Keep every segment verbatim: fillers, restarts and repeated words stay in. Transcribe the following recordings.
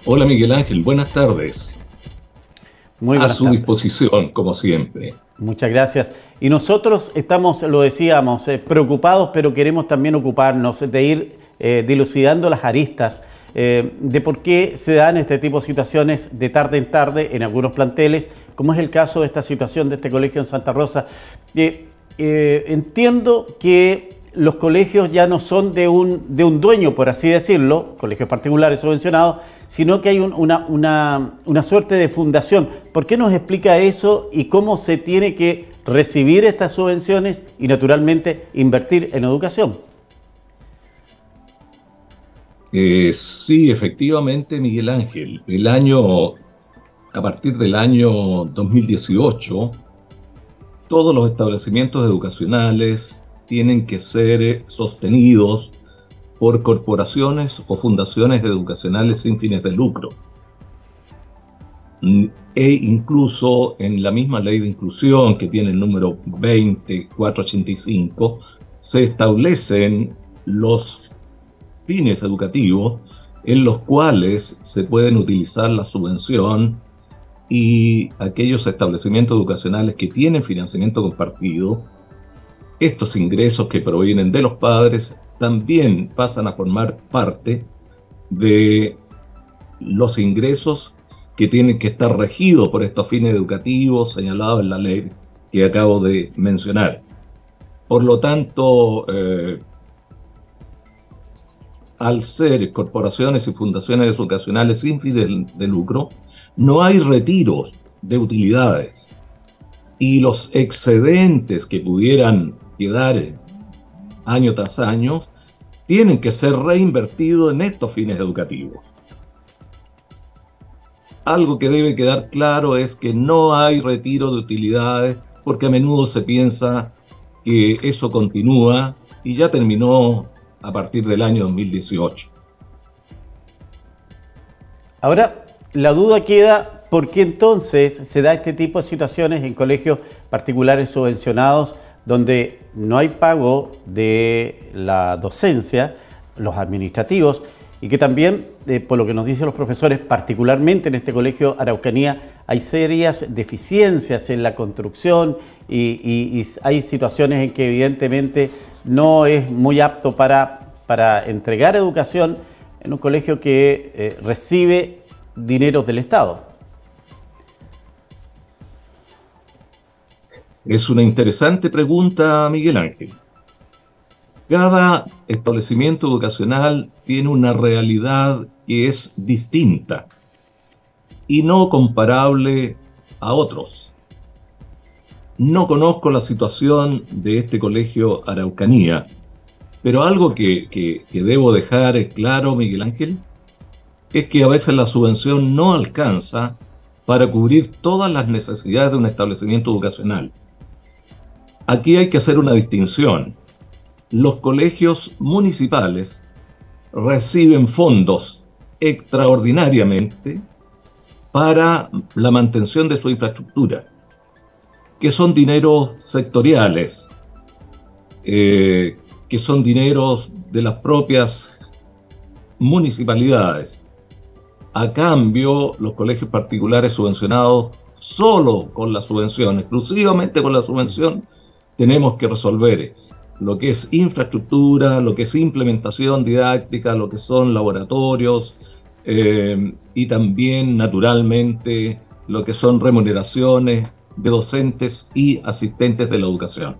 Hola Miguel Ángel, buenas tardes. Muy A buenas su tardes. disposición, como siempre. Muchas gracias. Y nosotros estamos, lo decíamos, eh, preocupados, pero queremos también ocuparnos de ir eh, dilucidando las aristas eh, de por qué se dan este tipo de situaciones de tarde en tarde en algunos planteles, como es el caso de esta situación de este colegio en Santa Rosa. Eh, eh, entiendo que los colegios ya no son de un, de un dueño, por así decirlo, colegios particulares subvencionados, sino que hay un- una, una, una suerte de fundación. ¿Por qué nos explica eso y cómo se tiene que recibir estas subvenciones y, naturalmente, invertir en educación? Eh, sí, efectivamente, Miguel Ángel. El año, a partir del año dos mil dieciocho, todos los establecimientos educacionales tienen que ser eh, sostenidos por corporaciones o fundaciones educacionales sin fines de lucro. Mm, E incluso en la misma ley de inclusión, que tiene el número veinte cuatrocientos ochenta y cinco, se establecen los fines educativos en los cuales se pueden utilizar la subvención, y aquellos establecimientos educacionales que tienen financiamiento compartido, estos ingresos que provienen de los padres también pasan a formar parte de los ingresos que tienen que estar regidos por estos fines educativos señalados en la ley que acabo de mencionar. Por lo tanto, eh, al ser corporaciones y fundaciones educacionales sin fin de lucro, no hay retiros de utilidades, y los excedentes que pudieran quedar año tras año tienen que ser reinvertidos en estos fines educativos. Algo que debe quedar claro es que no hay retiro de utilidades, porque a menudo se piensa que eso continúa y ya terminó a partir del año dos mil dieciocho. Ahora, la duda queda, ¿por qué entonces se da este tipo de situaciones en colegios particulares subvencionados donde no hay pago de la docencia, los administrativos, y que también, eh, por lo que nos dicen los profesores, particularmente en este colegio Araucanía, hay serias deficiencias en la construcción y, y- y hay situaciones en que evidentemente no es muy apto para, para entregar educación en un colegio que eh, recibe dinero del Estado? Es una interesante pregunta, Miguel Ángel. Cada establecimiento educacional tiene una realidad que es distinta y no comparable a otros. No conozco la situación de este colegio Araucanía, pero algo que, que, que debo dejar claro, Miguel Ángel, es que a veces la subvención no alcanza para cubrir todas las necesidades de un establecimiento educacional. Aquí hay que hacer una distinción. Los colegios municipales reciben fondos extraordinariamente para la mantención de su infraestructura, que son dineros sectoriales, eh, que son dineros de las propias municipalidades. A cambio, los colegios particulares subvencionados, solo con la subvención, exclusivamente con la subvención, tenemos que resolver lo que es infraestructura, lo que es implementación didáctica, lo que son laboratorios, eh, y también, naturalmente, lo que son remuneraciones de docentes y asistentes de la educación.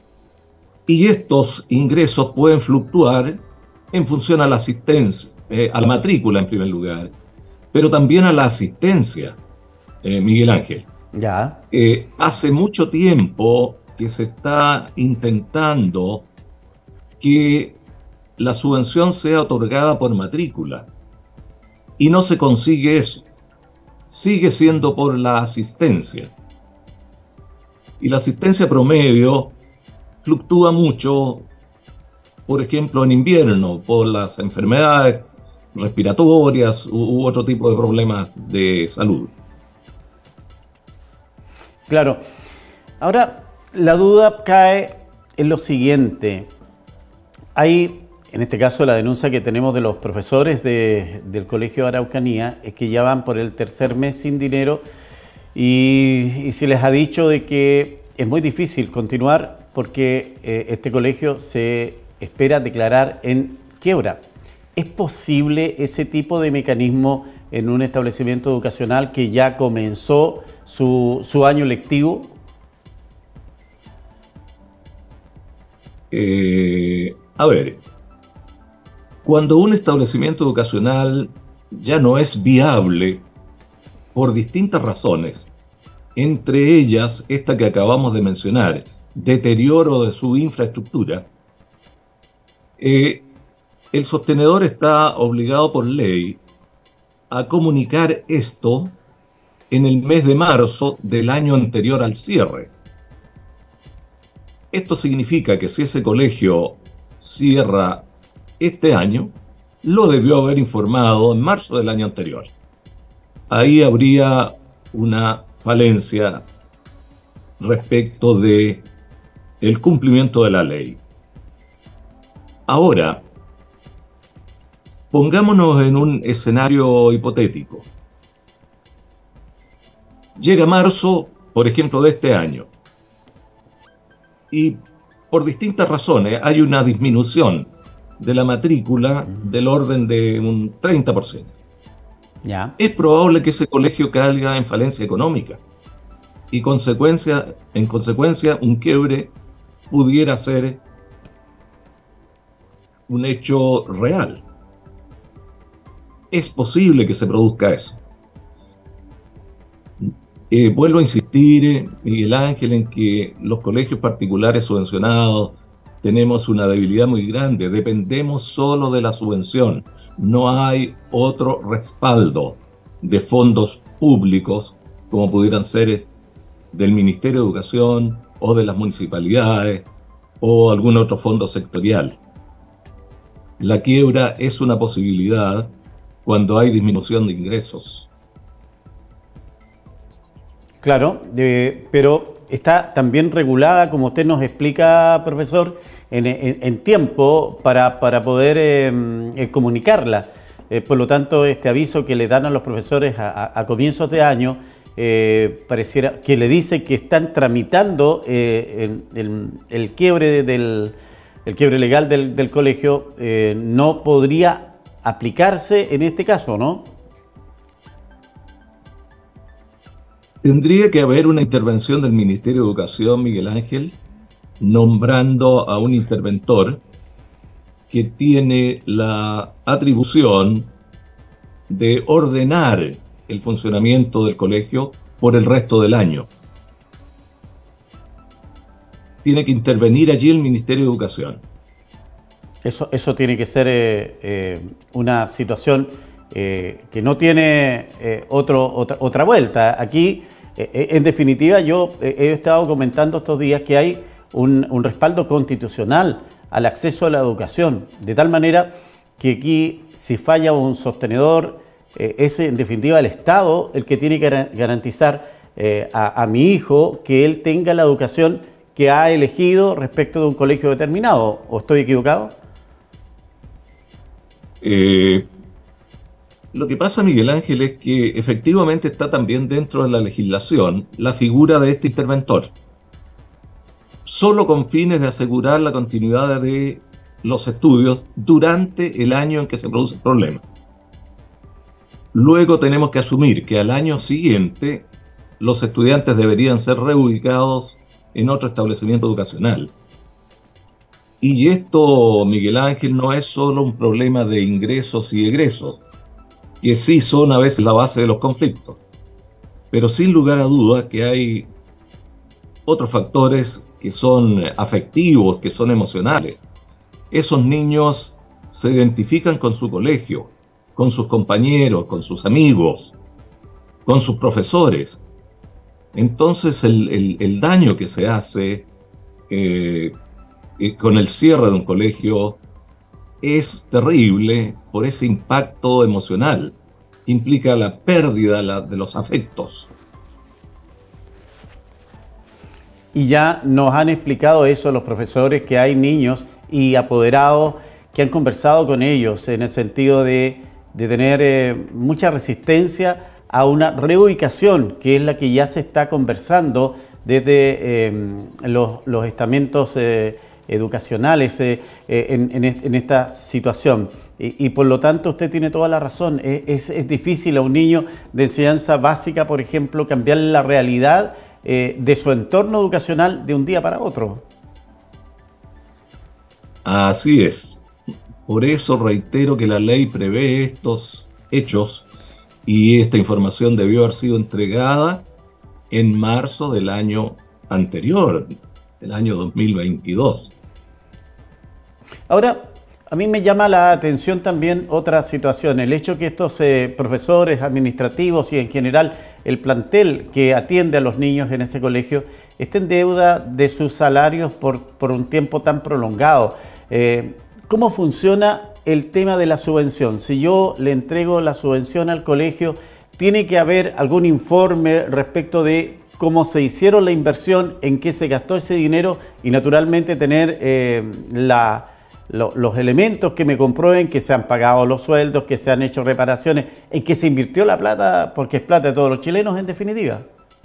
Y estos ingresos pueden fluctuar en función a la asistencia, eh, a la matrícula en primer lugar, pero también a la asistencia, eh, Miguel Ángel. Ya. Eh, hace mucho tiempo que se está intentando que la subvención sea otorgada por matrícula, y no se consigue eso. Sigue siendo por la asistencia. Y la asistencia promedio fluctúa mucho, por ejemplo, en invierno, por las enfermedades respiratorias u, u otro tipo de problemas de salud. Claro. Ahora, la duda cae en lo siguiente. Hay En este caso, la denuncia que tenemos de los profesores de, del Colegio Araucanía es que ya van por el tercer mes sin dinero y, y se les ha dicho de que es muy difícil continuar porque eh, este colegio se espera declarar en quiebra. ¿Es posible ese tipo de mecanismo en un establecimiento educacional que ya comenzó su, su año lectivo? Eh, a ver, cuando un establecimiento educacional ya no es viable por distintas razones, entre ellas esta que acabamos de mencionar, deterioro de su infraestructura, eh, el sostenedor está obligado por ley a comunicar esto en el mes de marzo del año anterior al cierre. Esto significa que si ese colegio cierra este año, lo debió haber informado en marzo del año anterior. Ahí habría una falencia respecto de el cumplimiento de la ley. Ahora, pongámonos en un escenario hipotético. Llega marzo, por ejemplo, de este año, y por distintas razones hay una disminución de la matrícula del orden de un treinta por ciento. Ya. Es probable que ese colegio caiga en falencia económica y consecuencia, en consecuencia un quiebre pudiera ser un hecho real. Es posible que se produzca eso. Eh, vuelvo a insistir, Miguel Ángel, en que los colegios particulares subvencionados tenemos una debilidad muy grande, dependemos solo de la subvención, no hay otro respaldo de fondos públicos como pudieran ser del Ministerio de Educación o de las municipalidades o algún otro fondo sectorial. La quiebra es una posibilidad cuando hay disminución de ingresos. Claro, eh, pero está también regulada, como usted nos explica, profesor, en, en, en tiempo para, para poder eh, eh, comunicarla. Eh, por lo tanto, este aviso que le dan a los profesores a, a, a comienzos de año, eh, pareciera que le dice que están tramitando eh, el, el, el quiebre del el quiebre legal del, del colegio, eh, no podría aplicarse en este caso, ¿no? Tendría que haber una intervención del Ministerio de Educación, Miguel Ángel, nombrando a un interventor que tiene la atribución de ordenar el funcionamiento del colegio por el resto del año. Tiene que intervenir allí el Ministerio de Educación. Eso, eso tiene que ser eh, eh, una situación eh, que no tiene eh, otro, otra, otra vuelta. Aquí, eh, en definitiva, yo eh, he estado comentando estos días que hay un, un respaldo constitucional al acceso a la educación, de tal manera que aquí, si falla un sostenedor, eh, es en definitiva el Estado el que tiene que garantizar eh, a, a mi hijo que él tenga la educación que ha elegido respecto de un colegio determinado. ¿O estoy equivocado? Eh, lo que pasa, Miguel Ángel, es que efectivamente está también dentro de la legislación la figura de este interventor, solo con fines de asegurar la continuidad de los estudios durante el año en que se produce el problema. Luego tenemos que asumir que al año siguiente los estudiantes deberían ser reubicados en otro establecimiento educacional. Y esto, Miguel Ángel, no es solo un problema de ingresos y egresos, que sí son a veces la base de los conflictos, pero sin lugar a dudas que hay otros factores que son afectivos, que son emocionales. Esos niños se identifican con su colegio, con sus compañeros, con sus amigos, con sus profesores. Entonces el, el, el daño que se hace eh, eh, con el cierre de un colegio es terrible por ese impacto emocional que implica la pérdida la, de los afectos. Y ya nos han explicado eso los profesores, que hay niños y apoderados que han conversado con ellos en el sentido de, de tener eh, mucha resistencia a una reubicación, que es la que ya se está conversando desde eh, los, los estamentos eh, educacionales eh, eh, en, en, en esta situación. Y, y por lo tanto usted tiene toda la razón, es, es, es difícil a un niño de enseñanza básica, por ejemplo, cambiarle la realidad eh, de su entorno educacional de un día para otro. Así es. Por eso reitero que la ley prevé estos hechos y esta información debió haber sido entregada en marzo del año anterior, del año dos mil veintidós. Ahora, a mí me llama la atención también otra situación, el hecho que estos eh, profesores administrativos y en general el plantel que atiende a los niños en ese colegio esté en deuda de sus salarios por, por un tiempo tan prolongado. Eh, ¿Cómo funciona el tema de la subvención? Si yo le entrego la subvención al colegio, ¿tiene que haber algún informe respecto de cómo se hicieron la inversión, en qué se gastó ese dinero y naturalmente tener eh, la, lo, los elementos que me comprueben que se han pagado los sueldos, que se han hecho reparaciones, en que se invirtió la plata, porque es plata de todos los chilenos en definitiva?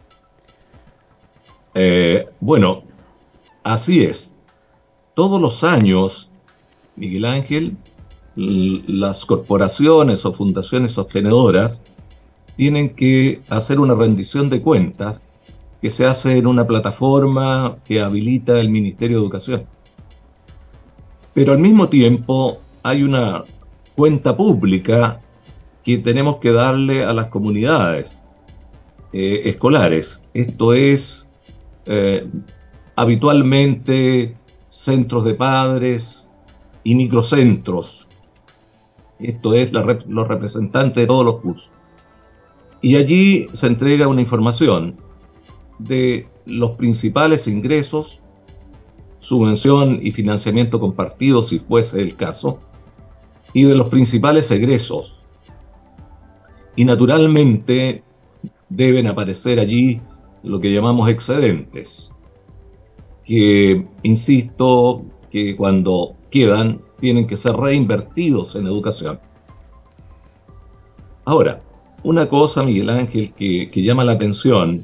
Eh, bueno, así es. Todos los años, Miguel Ángel, las corporaciones o fundaciones sostenedoras tienen que hacer una rendición de cuentas que se hace en una plataforma que habilita el Ministerio de Educación. Pero al mismo tiempo hay una cuenta pública que tenemos que darle a las comunidades eh, escolares. Esto es eh, habitualmente centros de padres y microcentros. Esto es la rep- los representantes de todos los cursos. Y allí se entrega una información de los principales ingresos, subvención y financiamiento compartido si fuese el caso, y de los principales egresos. Y naturalmente deben aparecer allí lo que llamamos excedentes, que, insisto, que cuando quedan tienen que ser reinvertidos en educación. Ahora, una cosa, Miguel Ángel, que, que llama la atención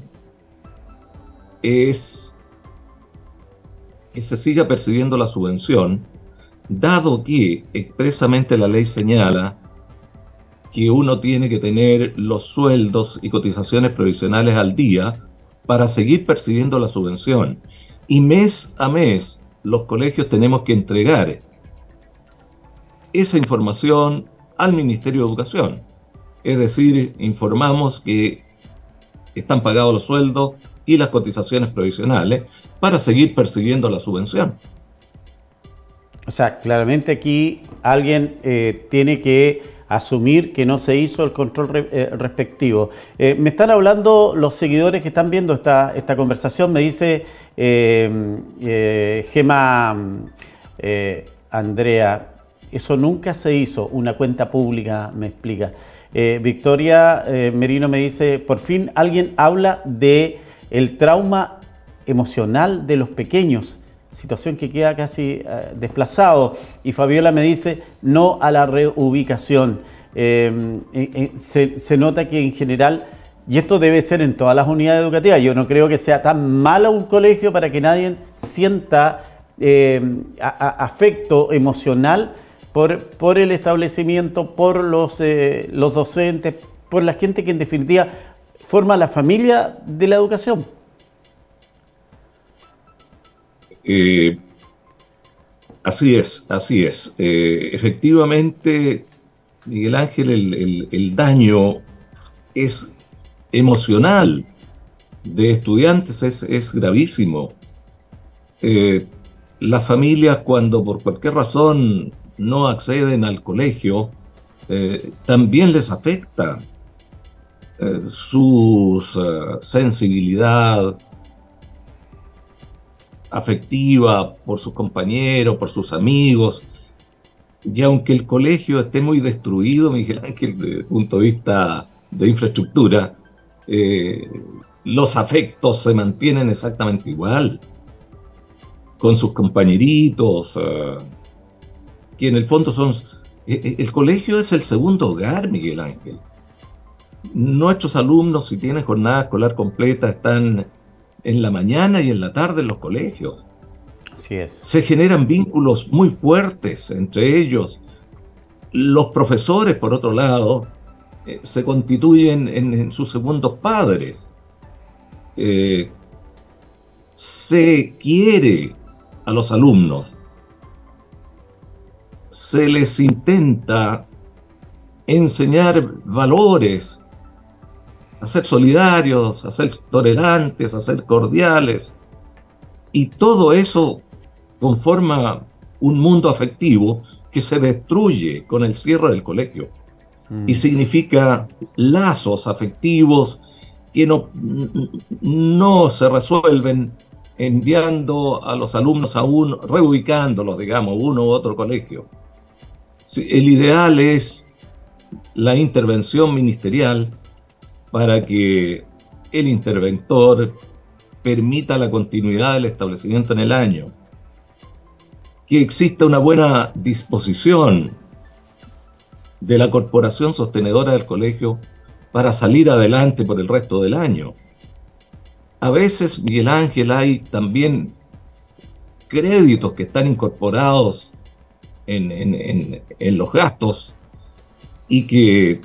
es que se siga percibiendo la subvención, dado que expresamente la ley señala que uno tiene que tener los sueldos y cotizaciones provisionales al día para seguir percibiendo la subvención. Y mes a mes los colegios tenemos que entregar esa información al Ministerio de Educación. Es decir, informamos que están pagados los sueldos y las cotizaciones provisionales para seguir percibiendo la subvención. O sea, claramente aquí alguien eh, tiene que asumir que no se hizo el control re, eh, respectivo. Eh, me están hablando los seguidores que están viendo esta, esta conversación, me dice eh, eh, Gema eh, Andrea, eso nunca se hizo, una cuenta pública, me explica. Eh, Victoria eh, Merino me dice, por fin alguien habla de el trauma emocional de los pequeños, situación que queda casi eh, desplazado. Y Fabiola me dice, no a la reubicación. Eh, eh, se, se nota que en general, y esto debe ser en todas las unidades educativas, yo no creo que sea tan malo un colegio para que nadie sienta eh, a, a, afecto emocional por, por el establecimiento, por los, eh, los docentes, por la gente que en definitiva forma la familia de la educación. Eh, así es, así es. Eh, efectivamente, Miguel Ángel, el, el, el daño es emocional de estudiantes, es, es gravísimo. Eh, las familias, cuando por cualquier razón no acceden al colegio, eh, también les afecta eh, su uh, sensibilidad afectiva por sus compañeros, por sus amigos. Y aunque el colegio esté muy destruido, Miguel Ángel, desde el punto de vista de infraestructura, eh, los afectos se mantienen exactamente igual, con sus compañeritos, eh, que en el fondo son... El colegio es el segundo hogar, Miguel Ángel. Nuestros alumnos, si tienen jornada escolar completa, están en la mañana y en la tarde en los colegios. Así es. Se generan vínculos muy fuertes entre ellos. Los profesores, por otro lado, eh, se constituyen en, en sus segundos padres. Eh, se quiere a los alumnos. Se les intenta enseñar valores, a ser solidarios, a ser tolerantes, a ser cordiales. Y todo eso conforma un mundo afectivo que se destruye con el cierre del colegio. Mm. Y significa lazos afectivos que no, no se resuelven enviando a los alumnos a un, reubicándolos, digamos, uno u otro colegio. El ideal es la intervención ministerial para que el interventor permita la continuidad del establecimiento en el año, que exista una buena disposición de la corporación sostenedora del colegio para salir adelante por el resto del año. A veces, Miguel Ángel, hay también créditos que están incorporados en, en, en, en los gastos y que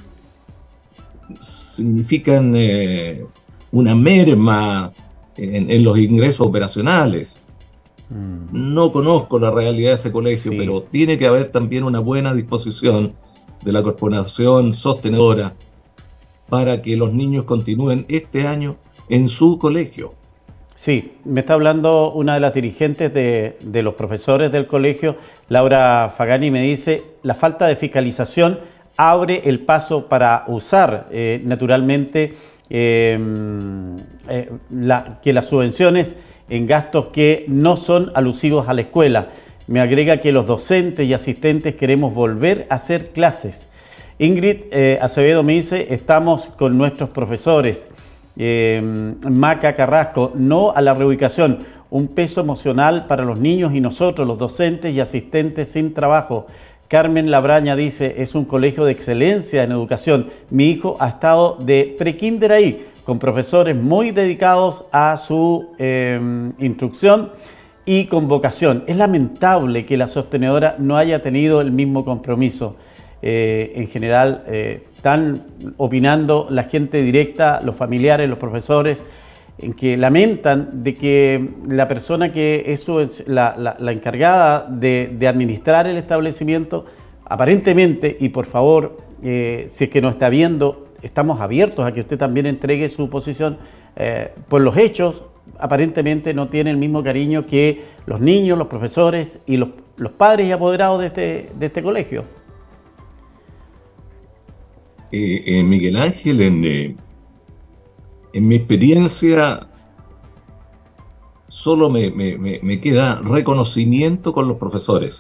significan eh, una merma en, en los ingresos operacionales. Mm. No conozco la realidad de ese colegio, sí, pero tiene que haber también una buena disposición de la corporación sostenedora para que los niños continúen este año en su colegio. Sí, me está hablando una de las dirigentes de, de los profesores del colegio, Laura Fagani, me dice: la falta de fiscalización abre el paso para usar eh, naturalmente eh, eh, la, que las subvenciones en gastos que no son alusivos a la escuela. Me agrega que los docentes y asistentes queremos volver a hacer clases. Ingrid eh, Acevedo me dice: estamos con nuestros profesores. Eh, Maca Carrasco: no a la reubicación, un peso emocional para los niños y nosotros, los docentes y asistentes sin trabajo. Carmen Labraña dice: es un colegio de excelencia en educación. Mi hijo ha estado de prekinder ahí, con profesores muy dedicados a su eh, instrucción y con vocación. Es lamentable que la sostenedora no haya tenido el mismo compromiso. Eh, en general, eh, están opinando la gente directa, los familiares, los profesores, en que lamentan de que la persona que es la, la, la encargada de, de administrar el establecimiento, aparentemente, y por favor, eh, si es que no está viendo, estamos abiertos a que usted también entregue su posición, eh, por los hechos, aparentemente no tiene el mismo cariño que los niños, los profesores y los, los padres y apoderados de este, de este colegio. Eh, eh, Miguel Ángel, en, eh, en mi experiencia solo me, me, me queda reconocimiento con los profesores.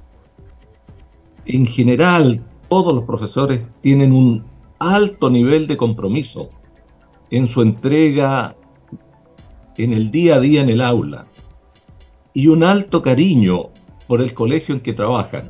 En general, todos los profesores tienen un alto nivel de compromiso en su entrega en el día a día en el aula y un alto cariño por el colegio en que trabajan.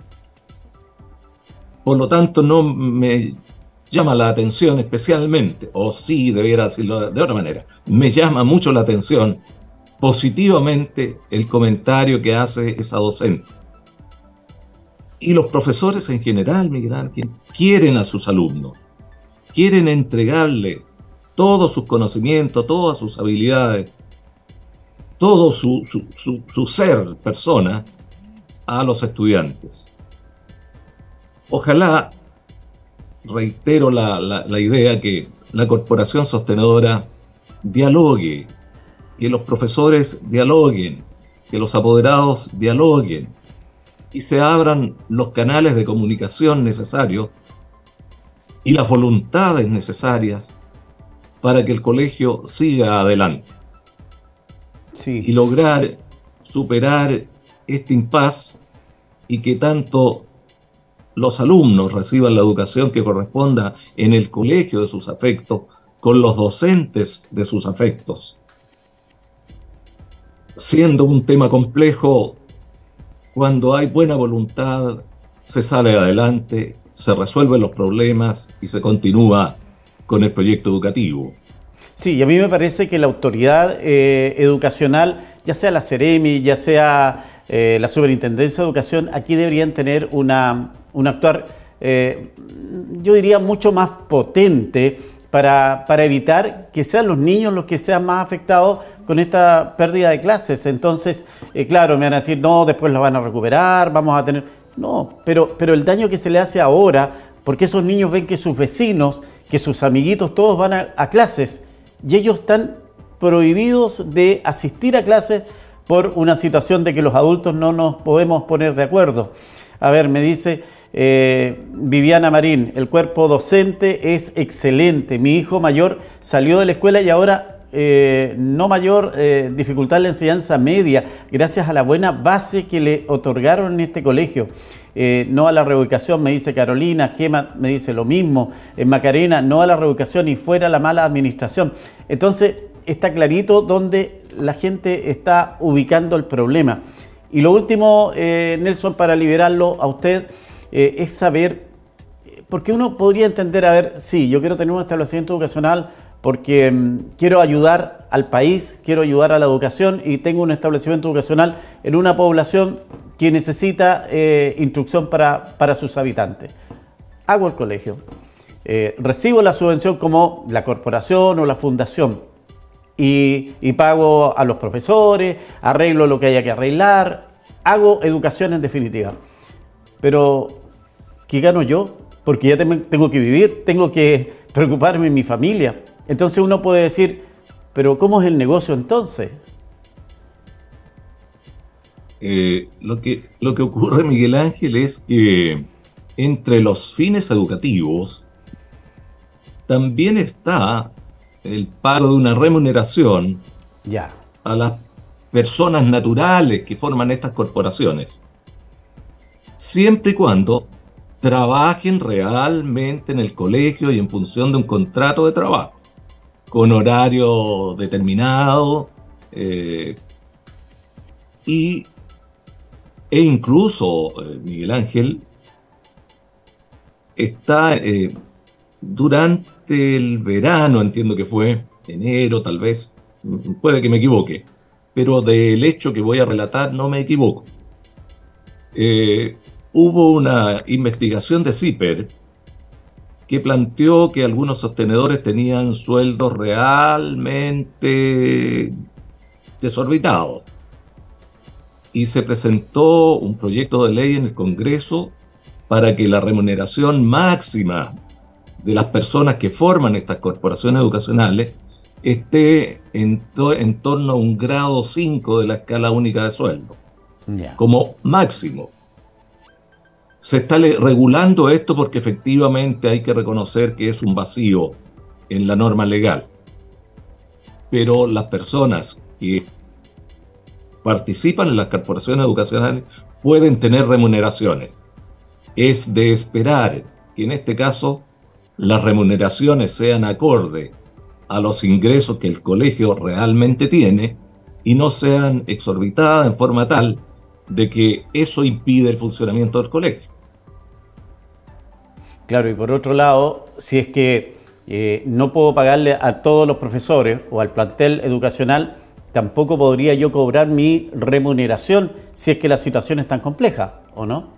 Por lo tanto, no me llama la atención especialmente, o sí, debiera decirlo de otra manera, me llama mucho la atención positivamente el comentario que hace esa docente. Y los profesores en general, Miguel Ángel, quieren a sus alumnos, quieren entregarle todos sus conocimientos, todas sus habilidades, todo su, su, su, su ser persona a los estudiantes. Ojalá, reitero la, la, la idea, que la corporación sostenedora dialogue, que los profesores dialoguen, que los apoderados dialoguen y se abran los canales de comunicación necesarios y las voluntades necesarias para que el colegio siga adelante. Sí. Y lograr superar este impasse y que tanto los alumnos reciban la educación que corresponda en el colegio de sus afectos, con los docentes de sus afectos. Siendo un tema complejo, cuando hay buena voluntad, se sale adelante, se resuelven los problemas y se continúa con el proyecto educativo. Sí, y a mí me parece que la autoridad eh, educacional, ya sea la Seremi, ya sea eh, la Superintendencia de Educación, aquí deberían tener una, un actuar, eh, yo diría, mucho más potente para, para evitar que sean los niños los que sean más afectados con esta pérdida de clases. Entonces, eh, claro, me van a decir, no, después la van a recuperar, vamos a tener... No, pero, pero el daño que se le hace ahora, porque esos niños ven que sus vecinos, que sus amiguitos, todos van a, a clases, y ellos están prohibidos de asistir a clases por una situación de que los adultos no nos podemos poner de acuerdo. A ver, me dice eh, Viviana Marín, el cuerpo docente es excelente. Mi hijo mayor salió de la escuela y ahora eh, no mayor eh, dificultad en la enseñanza media, gracias a la buena base que le otorgaron en este colegio. Eh, no a la reubicación, me dice Carolina. Gema me dice lo mismo. En Macarena, no a la reubicación y fuera la mala administración. Entonces, está clarito dónde la gente está ubicando el problema. Y lo último, eh, Nelson, para liberarlo a usted, eh, es saber, porque uno podría entender, a ver, sí, yo quiero tener un establecimiento educacional porque um, quiero ayudar al país, quiero ayudar a la educación y tengo un establecimiento educacional en una población que necesita eh, instrucción para, para sus habitantes. Hago el colegio, eh, recibo la subvención como la corporación o la fundación y, y pago a los profesores, arreglo lo que haya que arreglar, hago educación en definitiva. Pero, ¿qué gano yo? Porque ya tengo que vivir, tengo que preocuparme de mi familia. Entonces uno puede decir, pero ¿cómo es el negocio entonces? Eh, lo que, lo que ocurre, Miguel Ángel, es que entre los fines educativos también está el pago de una remuneración ya. a las personas naturales que forman estas corporaciones, siempre y cuando trabajen realmente en el colegio y en función de un contrato de trabajo, con horario determinado, eh, y E incluso, eh, Miguel Ángel, está eh, durante el verano, entiendo que fue, enero tal vez, puede que me equivoque, pero del hecho que voy a relatar no me equivoco. Eh, hubo una investigación de CIPER que planteó que algunos sostenedores tenían sueldos realmente desorbitados. Y se presentó un proyecto de ley en el Congreso para que la remuneración máxima de las personas que forman estas corporaciones educacionales esté en, to en torno a un grado cinco de la escala única de sueldo, yeah. como máximo. Se está regulando esto porque efectivamente hay que reconocer que es un vacío en la norma legal. Pero las personas que participan en las corporaciones educacionales pueden tener remuneraciones. Es de esperar que en este caso las remuneraciones sean acorde a los ingresos que el colegio realmente tiene y no sean exorbitadas en forma tal de que eso impide el funcionamiento del colegio. Claro, y por otro lado, si es que eh, no puedo pagarle a todos los profesores o al plantel educacional, tampoco podría yo cobrar mi remuneración si es que la situación es tan compleja, ¿o no?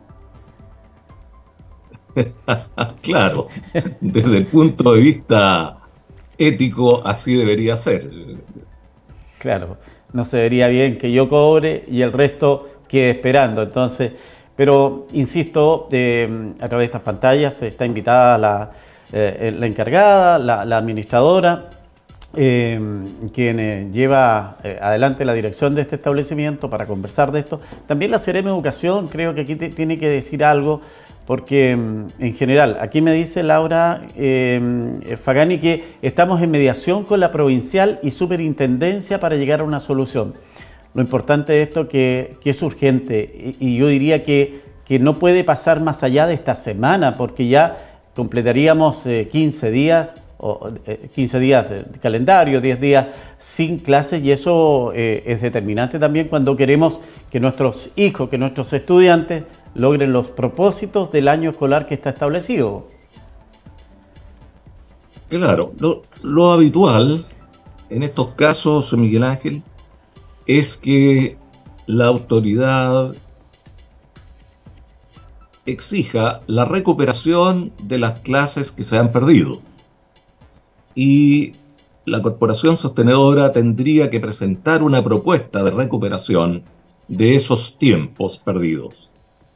Claro, desde el punto de vista ético así debería ser. Claro, no se vería bien que yo cobre y el resto quede esperando. Entonces, pero insisto, eh, a través de estas pantallas está invitada la, eh, la encargada, la, la administradora, Eh, quien eh, lleva eh, adelante la dirección de este establecimiento para conversar de esto. También la Seremi Educación creo que aquí te, tiene que decir algo, porque en general, aquí me dice Laura eh, Fagani que estamos en mediación con la provincial y superintendencia para llegar a una solución. Lo importante de esto que, que es urgente y, y yo diría que, que no puede pasar más allá de esta semana, porque ya completaríamos eh, quince días o, eh, quince días de calendario, diez días sin clases, y eso eh, es determinante también cuando queremos que nuestros hijos, que nuestros estudiantes logren los propósitos del año escolar que está establecido. Claro, lo, lo habitual en estos casos, Miguel Ángel, es que la autoridad exija la recuperación de las clases que se han perdido. Y la corporación sostenedora tendría que presentar una propuesta de recuperación de esos tiempos perdidos.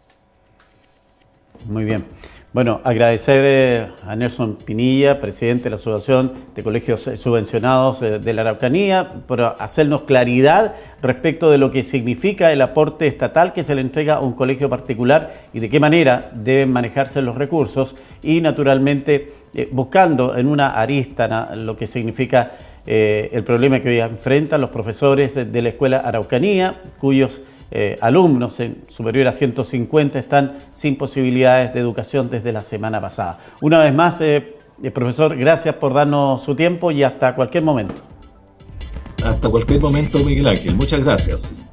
Muy bien. Bueno, agradecer eh, a Nelson Pinilla, presidente de la Asociación de Colegios Subvencionados eh, de la Araucanía, por hacernos claridad respecto de lo que significa el aporte estatal que se le entrega a un colegio particular y de qué manera deben manejarse los recursos, y naturalmente eh, buscando en una arista na, lo que significa eh, el problema que hoy enfrentan los profesores de la Escuela Araucanía, cuyos Eh, alumnos en superior a ciento cincuenta están sin posibilidades de educación desde la semana pasada. Una vez más, eh, eh, profesor, gracias por darnos su tiempo y hasta cualquier momento. Hasta cualquier momento, Miguel Ángel. Muchas gracias.